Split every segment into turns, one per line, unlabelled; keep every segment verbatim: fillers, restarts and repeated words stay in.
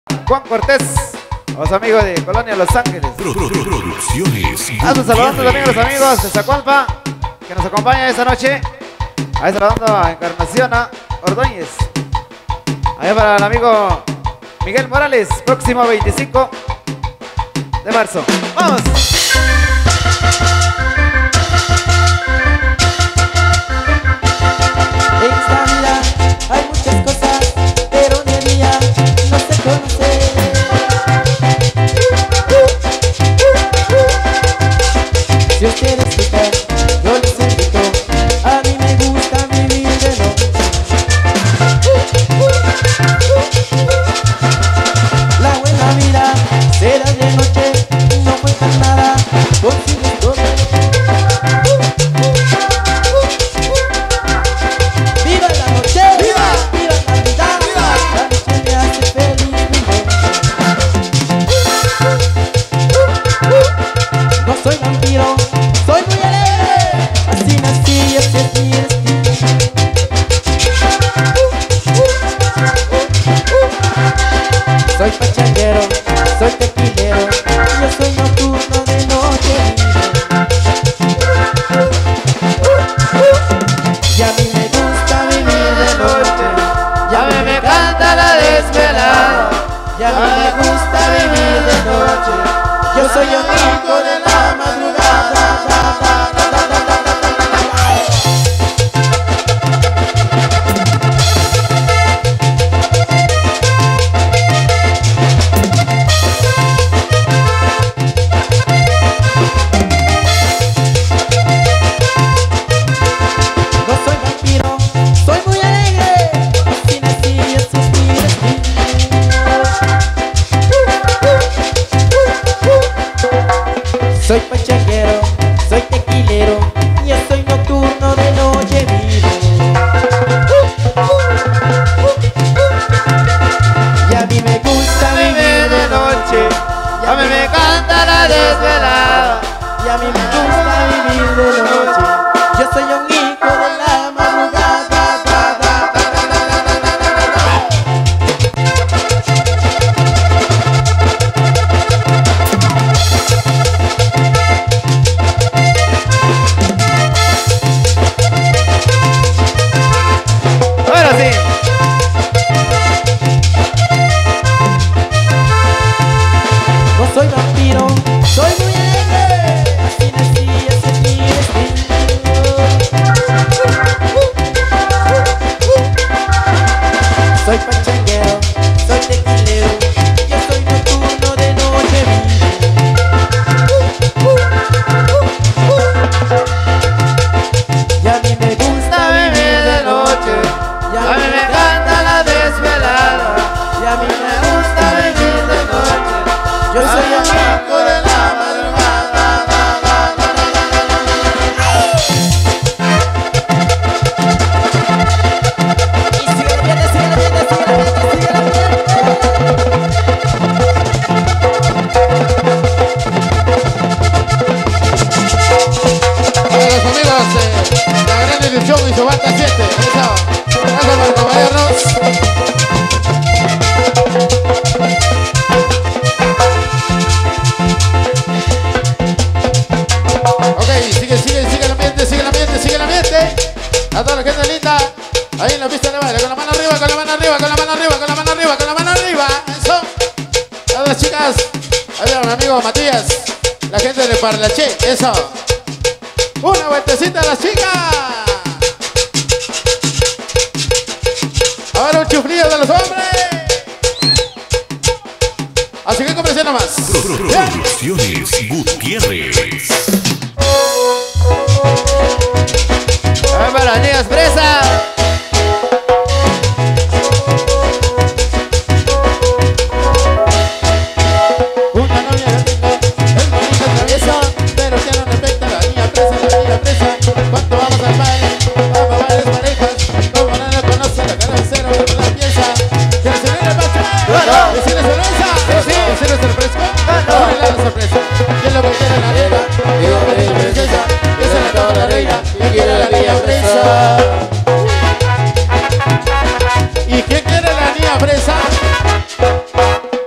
Juan Cortés, los amigos de Colonia Los Ángeles.
Pro, pro, pro, producciones.
Ando saludando también a los amigos de Zacualpa que nos acompañan esta noche. Ahí saludando a Encarnación a Ordóñez. Allá para el amigo Miguel Morales, próximo veinticinco de marzo. ¡Vamos!
En esta vida hay muchas cosas, pero de día no se conoce. Si ustedes gustan, yo les invito. A mí me gusta vivir de noche. La buena vida será de noche, no cuentan nada, consigues todo. ¡Viva la noche! ¡Viva! ¡Viva la vida! ¡Viva! La noche me hace feliz, no soy vampiro, soy muy alegre. Así nací y así es mi destino. Soy pachanguero, soy tequilero, yo soy nocturno de noche. Y a mí me gusta vivir de noche, y a mí me canta la desvelada. Y a mí me gusta vivir de noche, yo soy un hijo de la madrugada. No soy vampiro, soy muy alegre. Así nací y así es mi destino. Soy pachanguero, soy tequilero, yo soy nocturno de noche vivo. Y a mí me gusta vivir de noche, y a mí me canta la desvelada. Y a mí me gusta vivir de noche, yo soy un hijo de la madrugada.
Ahora sí.
No soy vampiro, soy muy alegre. Así nací y así es mi destino. Soy pachanguero, soy tequilero, yo soy nocturno de noche vivo. Y a mí me gusta vivir de noche, y a mí me canta la desvelada. Y a mí me gusta vivir de noche, yo soy un hijo de la madrugada. Y sigue la fiesta, sigue la fiesta, sigue la fiesta, sigue la fiesta.
Para los amigos de la gran edición y su banda siete, eso, gracias por acompañarnos. Ok, sigue, sigue, sigue el ambiente, sigue el ambiente, sigue el ambiente. A toda la gente linda, ahí en la pista de baile, con la mano arriba, con la mano arriba, con la mano arriba, con la mano arriba, con la mano arriba, eso. A todas las chicas, ahí va mi amigo Matías, la gente de Parlaché, eso. Una vueltecita a las chicas. Ahora un chuflillo de los hombres. Así que comencé nomás.
Pro, pro, pro, producciones Gutiérrez.
Ahí para las niñas presas.
Una novia la tengo, es bonita traviesa, pero ya no respecta la niña presa, la niña presa. Cuando vamos al baile, vamos a varias parejas. Como no la conoce, la cara de cero, pero la pieza. ¿Quieres tener el bache?
¡Claro!
¿Decirle sorpresa?
Sí, sí.
¿Decirle sorpresa?
¡Claro!
Bailar la sorpresa. ¿Quién lo que quiere la reina? Digo, reina princesa. Que se la acaba la reina, y quiere la niña presa. ¿Y quién quiere la niña presa?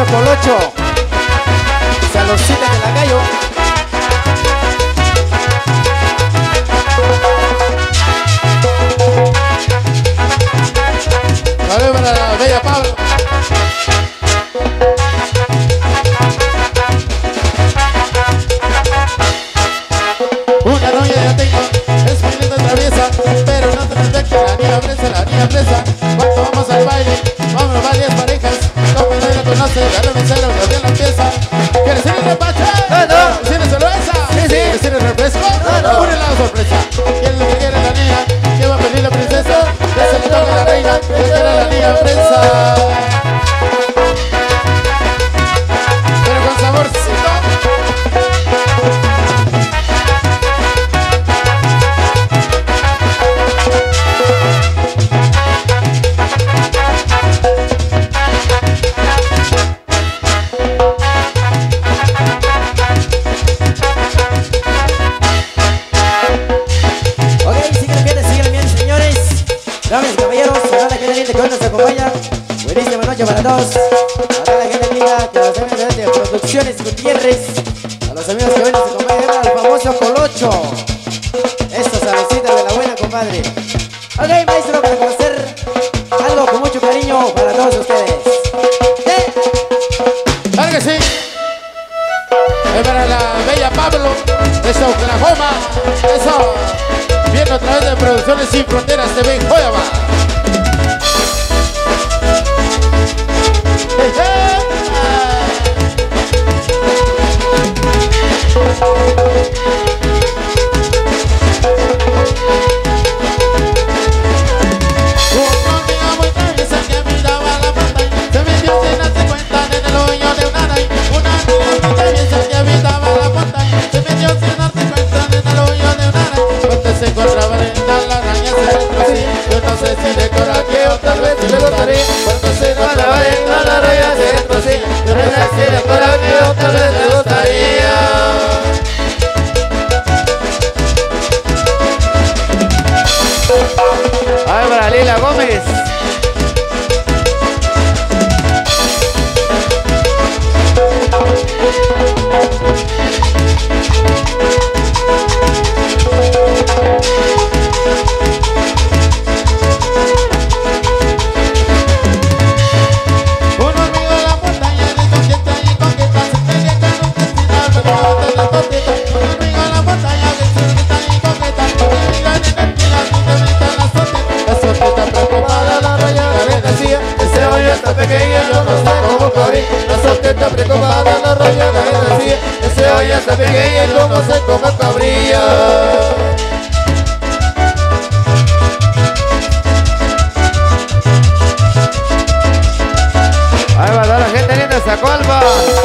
Colocho. Saludcita de la gallo.
Saludos para la bella Pablo. Una novia ya tengo, es muy linda traviesa, pero no te respecta la niña presa, la niña presa. Cuando vamos al baile, vamos varias parejas. Como no la conoce, dale mesero, que bien la empieza. ¿Quieres ir en el pacha?
No, no.
¿Quieres cerveza?
Sí, sí.
¿Quieres ir en refresco?
No, no.
Un helado sorpresa. ¿Quieres lo que quiere la niña? ¿Qué va a pedir la princesa? Que se le toque la reina, que quiera la niña presa. Pero con saborcito.
Damas y caballeros, a toda la gente linda que hoy nos acompaña, buenísima noche para todos. A toda la gente linda, que los amigos de Producciones Gutiérrez, a los amigos que hoy nos acompañan, al famoso Colocho. Esta salecita de la buena, compadre. Ok, maestro, para conocer algo con mucho cariño para todos ustedes. ¿Eh?
Claro que sí. Es para la bella Pablo, de Oklahoma. Eso. Viendo a través de Producciones Sin Fronteras T V Joyaba. Hey, hey. Una amiga muy traviesa que miraba la pantalla, se metió sin darse cuenta en el hoyo de una araña. Una amiga muy traviesa que habitaba la pantalla, se metió sin darse cuenta en el hoyo de una araña. Se encontraba en la araña se retrocía. Yo no sé si de coraje o tal vez si le gustaría. Cuando se encontraba en la araña se retrocía. Yo no sé si de coraje o tal vez le gustaría.
Ay, para Lila Gómez.
Está preocupada la raya que decía, ese hoy está pequeña y como se come cabría.
Ahí va a dar la gente linda de Zacualpa.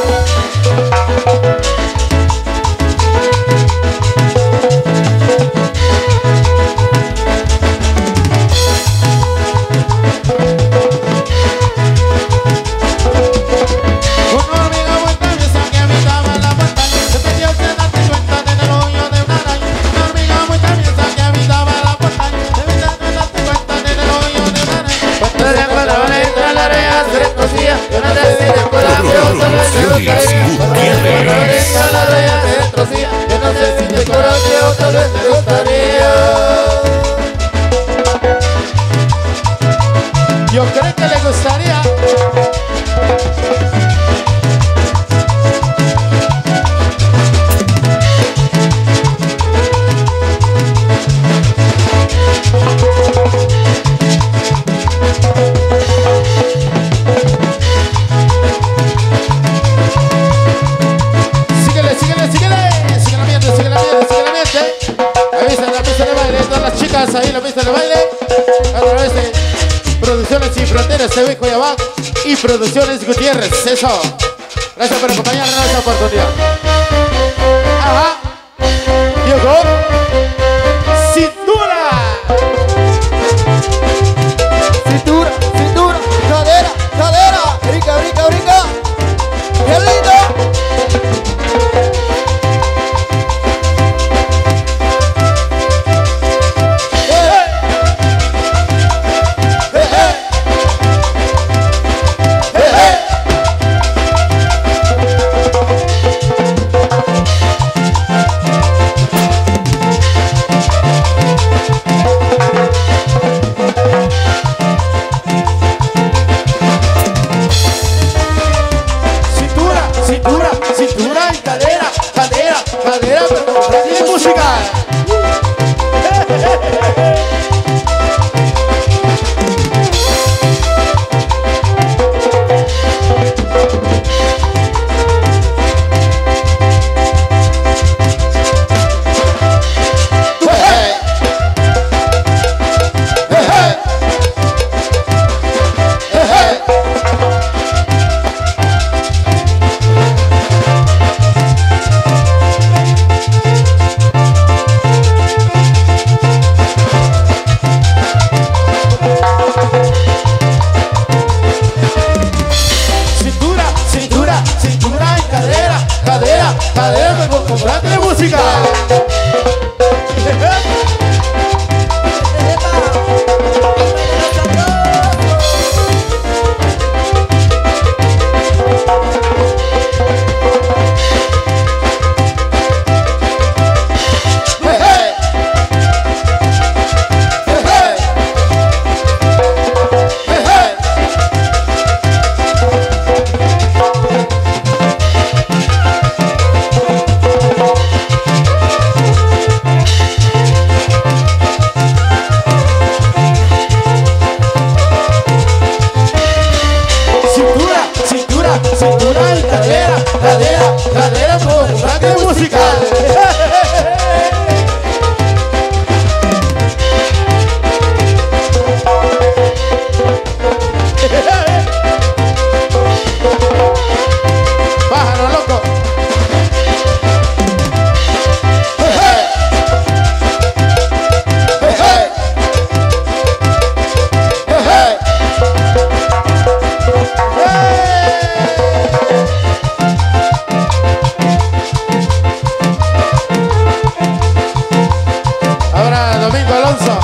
Yo no sé si de coraje o tal vez me gustaría. Yo creo que le gustaría. Síguele, síguele, síguele. Sigue la miente, sigue la miente, sigue la miente. Ahí está la pista de baile, todas las chicas ahí la pista de baile. A través de Producciones Sin Fronteras T V Coyabá y Producciones Gutiérrez. Eso. Gracias por acompañarnos en esta oportunidad. Ajá. Llegó. Cintura.
Cintura, cintura, cadera, cadera. Brinca, brinca, brinca. ¡Qué lindo!
musical. Cadera, con comprarte música. Cintura y cadera, cadera, cadera con comprarte música. Pájaro loco. Ahora Domingo Alonso.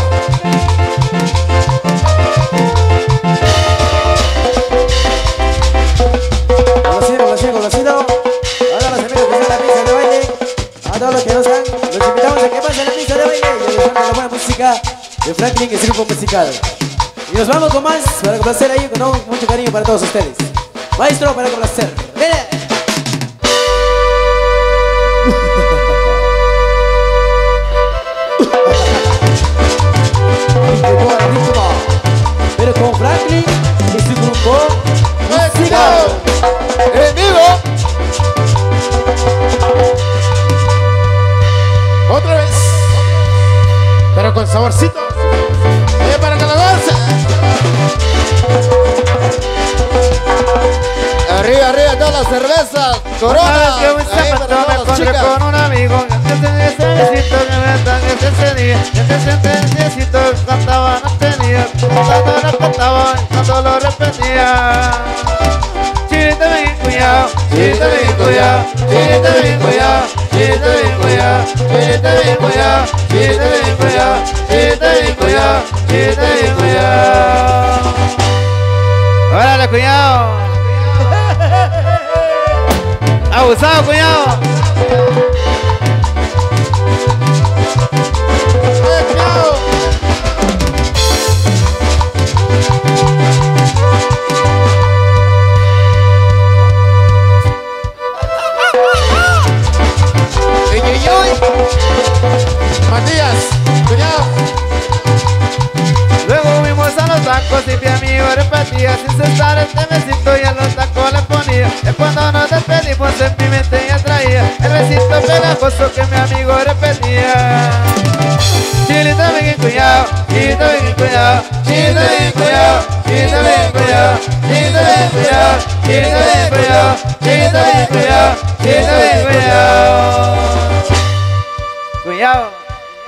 Conocido, conocido, conocido. A todos los amigos que están en la pista de baile, a todos los que no están, los invitamos a que pasen la pista de baile y a disfrutar de la buena música de Franklin, el grupo musical. Y nos vamos con más para complacer ahí con mucho cariño para todos ustedes. Maestro, para complacer. ¡Mire! Pero con Franklin y su grupo musical.
En vivo. Otra vez. Pero con saborcito. Eh, para que lo gocen. Arriba, arriba, todas las cervezas. Corona.
Que un zapato me encontré con un amigo. Yo te necesito que me tangues ese día. Yo te necesito, cantaba, no tenía. Cantando no cantaba, cuando lo repetía. Chirita bien cuidado, chirita bien cuidado, chirita bien cuidado, chirita bien cuidado, chirita bien cuidado, chirita bien cuidado, chirita bien cuidado, chirita bien cuidado. ¡Órale, cuñado! ¡Abusado, cuñado!
¡Eh, cuñado! Matías, cuñado.
Luego fuimos a los tacos y mi amigo repetía sin cesar este besito y a los tacos le ponía. Y cuando nos despedimos en mi mente ya traía el besito pegajoso que mi amigo repetía. Chilita bien cuidado, chilita bien cuidado, chilita bien cuidado, chilita bien cuidado, chilita bien cuidado, chilita bien cuidado, chilita bien cuidado, chilita bien cuidado. Cuidado.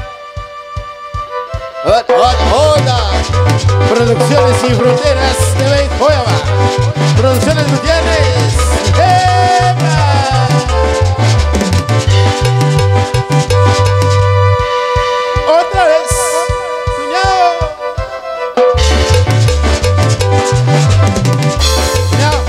Hola, hola. Producciones sin fronteras de Benjoyama. Producciones Gutiérrez. ¡Venga! Otra vez, cuñado. Cuñado.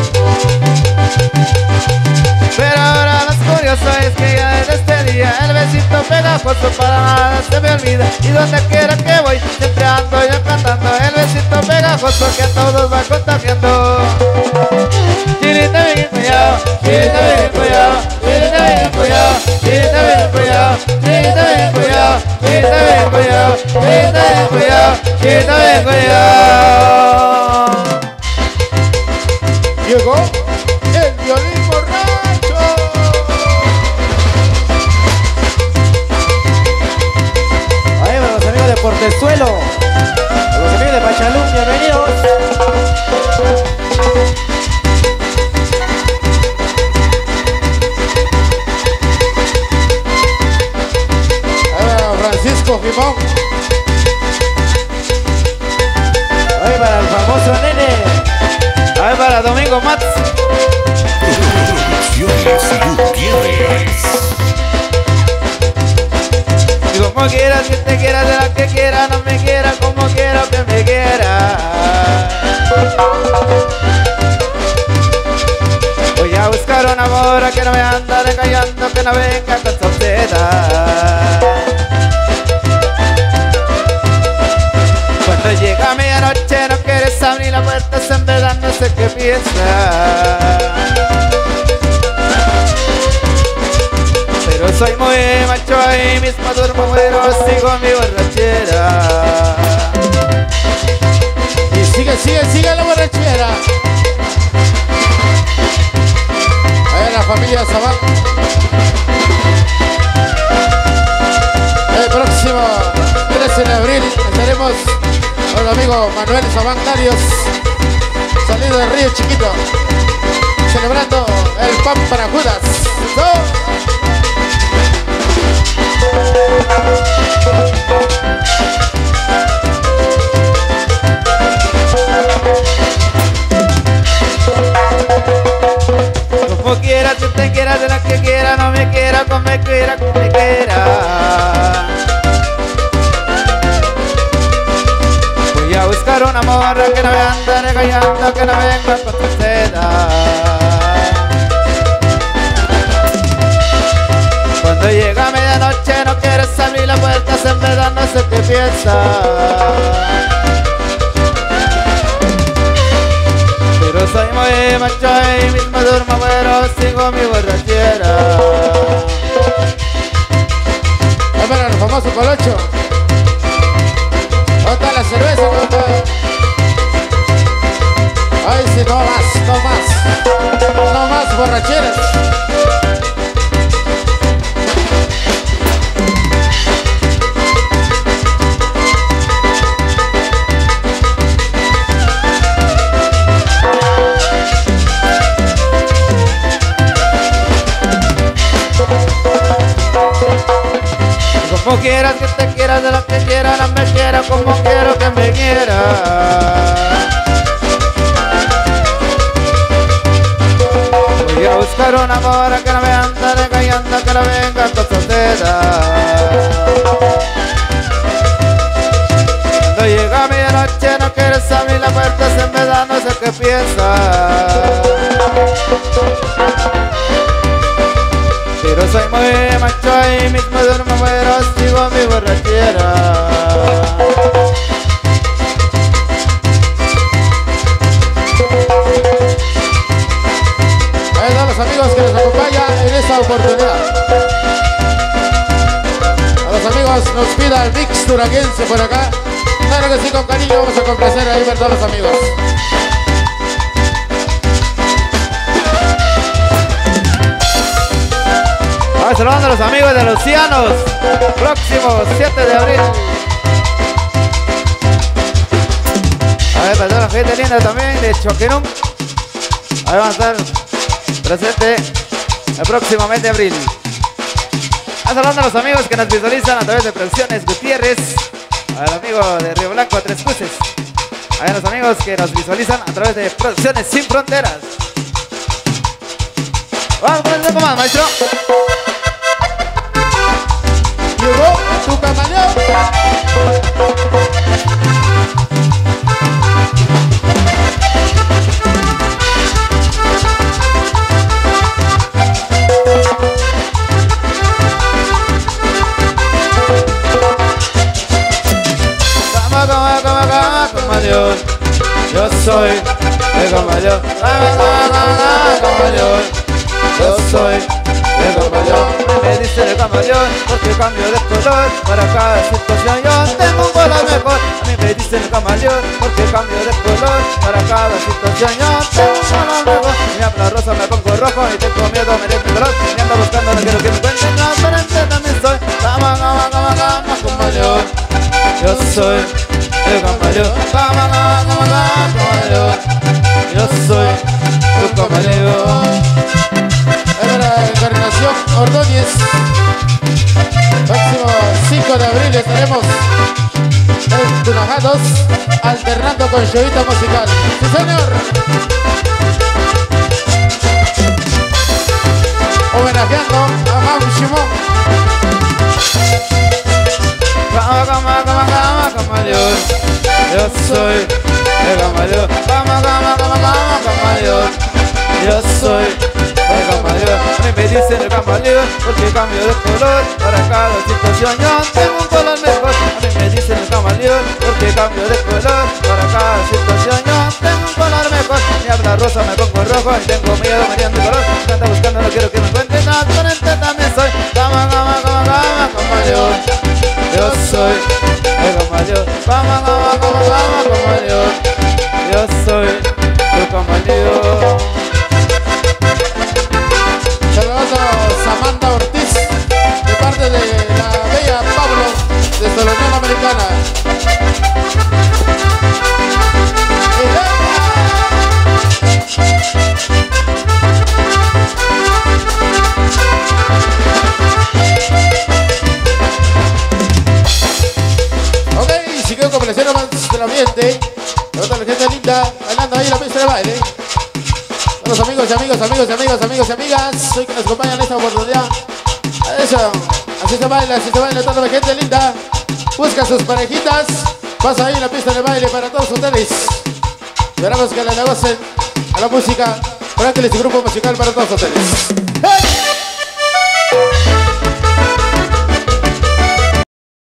Pero ahora lo curioso es que ya desde este día el besito pegajoso para nada se me olvida. Y donde quiera que voy siempre ando yo cantando el besito pegajoso que a todos va contagiando. Chilita bien cuidado, chilita bien cuidado, chilita bien cuidado, chilita bien cuidado. ahorita vengo yo, ahorita vengo yo, ahorita vengo yo.
Llegó el violín borracho.
Ahí van los amigos de Portezuelo, a los amigos de Pachalún, bienvenidos.
Francisco Jimón.
Ahí para el famoso nene.
Ahí para Domingo Mats.
Producciones Gutiérrez.
Y como quieras que te quieras, de la que quiera, no me quiera, como quiero que me quiera. Voy a buscar una mora que no me anda recallando, que no venga con soltera. Cuando llega medianoche no quieres abrir la puerta, en verdad no sé qué piensas. Pero soy muy macho, ahí mismo duermo, muero, sigo mi borrachera.
Y sigue, sigue, sigue la borrachera. Ahí la familia Sabán. El próximo trece de abril estaremos con el amigo Manuel Sabán Darius, salido del Río Chiquito, celebrando el pan para Judas. ¡No!
Como quieras, si te quieras, de la que quiera, no me quiera, como me quiera, como me quiera. Voy a buscar una morra que no me anda regañando, que no venga con tu seda. Cuando llega medianoche no quieres abrir la puerta, en verdad no sé qué piensas. Pero soy muy macho y mismo duermo, pero sigo mi borrachera.
Ahí para el famoso Colocho. ¿Dónde está la cerveza, compa? Ay, sí, no más, no más. No más borracheras.
Como quieras que te quieras, de lo que quiera, no me quiera, como quiero que me quiera. Voy a buscar una mora que no me anda regañando, que no venga con soltera. Cuando llega medianoche no quieres abrir la puerta, en verdad no sé qué piensas. Pero soy muy macho y mismo duermo, pero sigo mi borrachera.
Ahí están los amigos que nos acompañan en esta oportunidad. A los amigos nos pida el mix duraguense por acá. Claro que sí, con cariño vamos a complacer ahí a todos los amigos.
Vamos saludando a los amigos de Lucianos, próximo siete de abril. A ver, para toda la gente linda también de Choquenum. Ahí van a estar presentes el próximo mes de abril. Vamos saludando a los amigos que nos visualizan a través de Producciones Gutiérrez. Al amigo de Río Blanco, a Tres Cruces. A los amigos que nos visualizan a través de Producciones Sin Fronteras. Vamos con un poco más, maestro.
Llegó tu camaleón.
Cama, cama, cama, cama, camaleón. Yo soy el camaleón. Cama, cama, cama, camaleón. Yo soy el camaleón. Me dice dicen el camaleón porque cambio de color. Para cada situación yo tengo un color mejor. A mí me dicen el camaleón porque cambio de color. Para cada situación yo tengo un color mejor. Me habla rosa, me pongo rojo y tengo miedo, me dejo mi color. Me ando buscando, no quiero que me encuentren, no, diferente también soy. Cama, cama, cama, cama, camaleón. Yo soy el camaleón. Cama, cama, cama, cama, camaleón. Yo soy el camaleón.
Ahora Encarnación Ordóñez. Próximo cinco de abril estaremos en Tunajados alternando con showita musical. ¡Sí, señor! Homenajeando a Mam Shimon.
Cama, cama, cama, cama, camaleón. Yo soy el camaleón. Cama, cama, cama, cama, camaleón. Yo soy el camaleón. A mí me dicen el camaleón porque cambio de color. Para cada situación yo tengo un color mejor. A mí me dicen el camaleón porque cambio de color. Para cada situación yo tengo un color mejor. Me habla rosa, me pongo rojo y tengo miedo, me ando color. Me anda buscando, no quiero que me encuentren, no, diferente también soy. Cama, cama, cama, cama, camaleón. Yo soy el camaleón. Cama, cama, cama, cama, camaleón. Yo soy el camaleón.
Saludos a Samantha Ortiz, de parte de la bella Pablo, desde la Unión Americana. Ok, siguió con el escena más del ambiente. Otra gente linda, bailando ahí la pista de baile. Los amigos y amigos, amigos y amigos, amigos y amigas, hoy que nos acompañan en esta oportunidad. Eso, así se baila, así se baila toda la gente linda. Busca sus parejitas, pasa ahí la pista de baile para todos ustedes. Esperamos que le negocien a la música, para que les grupo musical para todos ustedes. ¡Hey!